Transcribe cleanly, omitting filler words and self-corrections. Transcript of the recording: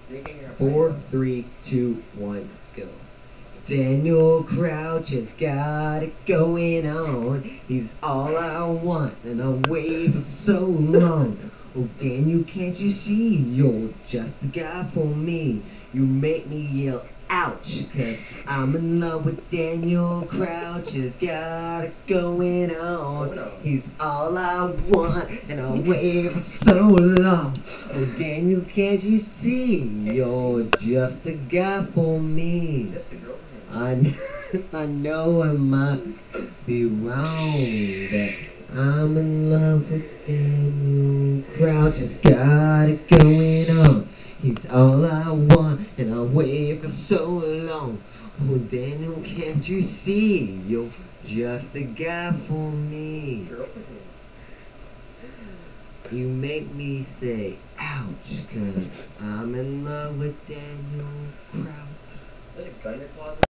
4, 3, 2, 1, go. Daniel Crouch has got it going on. He's all I want, and I'll wait for so long. Oh, Daniel, can't you see? You're just the guy for me. You make me yell, ouch, 'cause I'm in love with Daniel Crouch. Has got it going on. He's all I want, and I'll wait for so long. Oh, Daniel, can't you see? You're just the guy for me. I know I might be wrong, but I'm in love with Daniel Crouch. Has got it going on. He's all I want, and I'll wait for so long. Oh, Daniel, can't you see? You're just the guy for me. You make me say, ouch, 'cause I'm in love with Daniel Crouch.